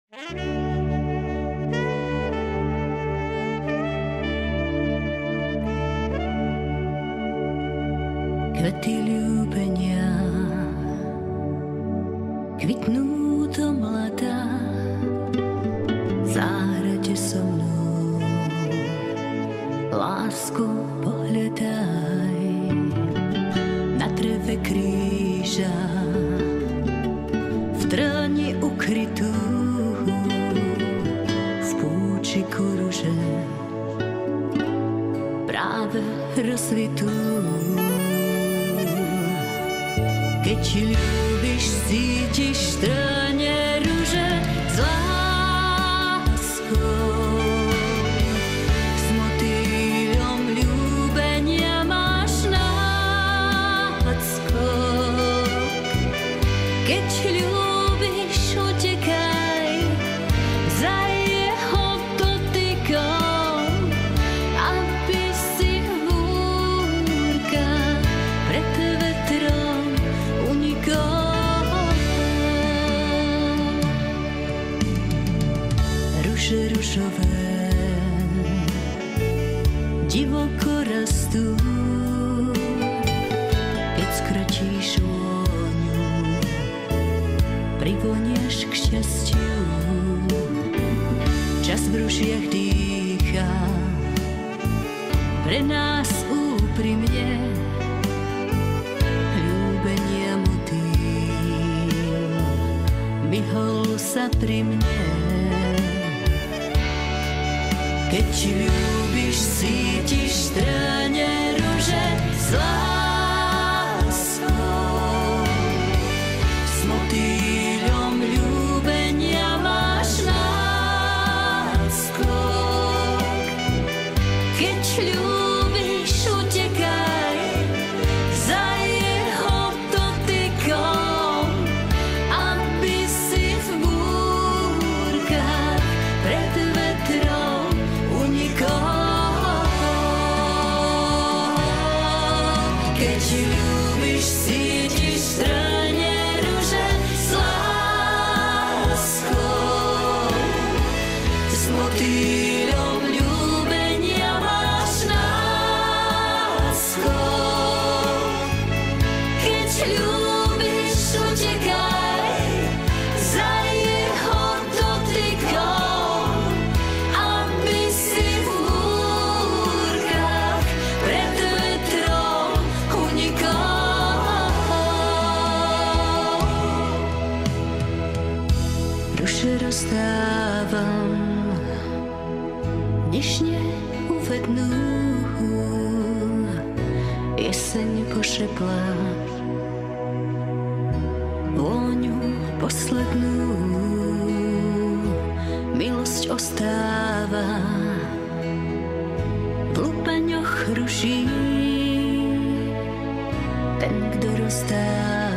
Kvety ľúbenia kvitnú do mlada, v záhrade so mnou lásku pohľadaj, na dreve kríža v tráni ukrytú, v púčiku ruže práve rozsvitú. Keď ľúbiš, cítiš tráne ruže s láskou, s motýľom ľúbenia máš náskok. Keď ľúbiš, utekaj za jeho dotykom, aby si v búrkach pred vetrom unikol. Ruže ružové divoko rastú, keď skročíš vôňu, privonieš k šťastiu. Čas v rušiach dýcha pre nás úprimne, ľúbenia motýl myhol sa pri mne. Keď ľúbiš, cítiš tráne ruže s láskou, s motýľom ľúbenia máš náskok. Keď ľúbiš, utekaj za jeho dotykom, aby si v búrkach pred vetrom unikol. Keď ľúbiš, cítiš tráne ruže s láskou, s motýľom ľúbenia máš náskok. Keď ľúbiš, utekaj za jeho dotykom, aby si v búrkach pred vetrom unikol. Ruše rozdávam, nežne uvednú, jeseň pošepla vôňu poslednú. Milosť ostáva v lupeňoch ruží, ten, kto rozdáva